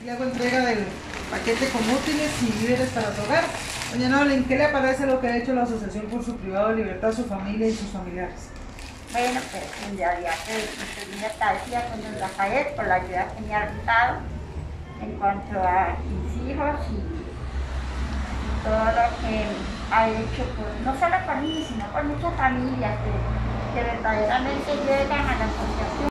Le hago entrega del paquete con útiles y víveres para su hogar. Doña Nolin, ¿qué le parece lo que ha hecho la Asociación por su Privado de Libertad, su familia y sus familiares? Bueno, pues en realidad estoy muy agradecida con don Rafael por la ayuda que me ha brindado en cuanto a mis hijos y todo lo que ha hecho, no solo por mí, sino por muchas familias que verdaderamente llegan a la asociación.